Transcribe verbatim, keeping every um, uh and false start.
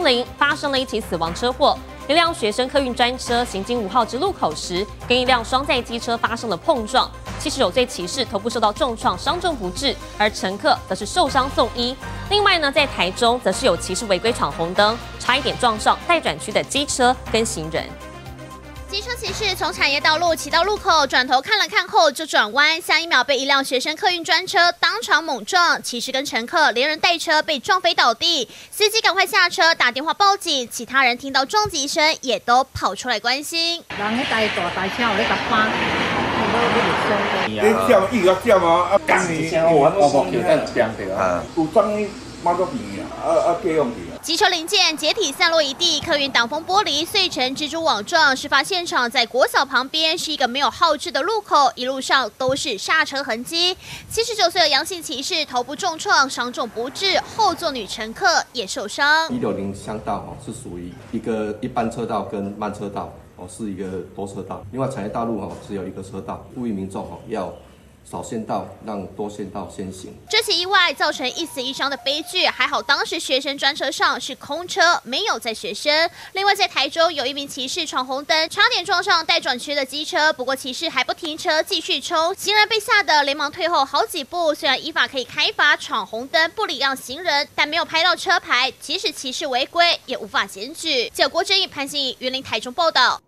松林发生了一起死亡车祸，一辆学生客运专车行经五号直路口时，跟一辆双载机车发生了碰撞。七十九岁骑士头部受到重创，伤重不治，而乘客则是受伤送医。另外呢，在台中则是有骑士违规闯红灯，差一点撞上待转区的机车跟行人。 机车骑士从产业道路骑到路口，转头看了看后就转弯，下一秒被一辆学生客运专车当场猛撞，骑士跟乘客连人带车被撞飞倒地，司机赶快下车打电话报警，其他人听到撞击声也都跑出来关心。 人迄台大台车有咧甲翻， 你叫伊个叫嘛，啊，干你！ 我我我有在讲的啊， 有装伊马多片啊，啊啊，借用去。 机车零件解体散落一地，客运挡风玻璃碎成蜘蛛网状。事发现场在国小旁边，是一个没有号志的路口，一路上都是刹车痕迹。七十九岁的杨姓骑士头部重创，伤重不治，后座女乘客也受伤。 一六零乡道哦是属于一个一般车道跟慢车道哦是一个多车道，另外产业道路哦只有一个车道，呼吁民众哦要 少线道，让多线道先行。 这起意外造成一死一伤的悲剧，还好当时学生专车上是空车，没有载学生。另外，在台中有一名骑士闯红灯，差点撞上待转区的机车，不过骑士还不停车，继续冲，行人被吓得连忙退后好几步。虽然依法可以开罚闯红灯不礼让行人，但没有拍到车牌，即使骑士违规也无法检举。记者郭正义、潘信义、云林台中报道。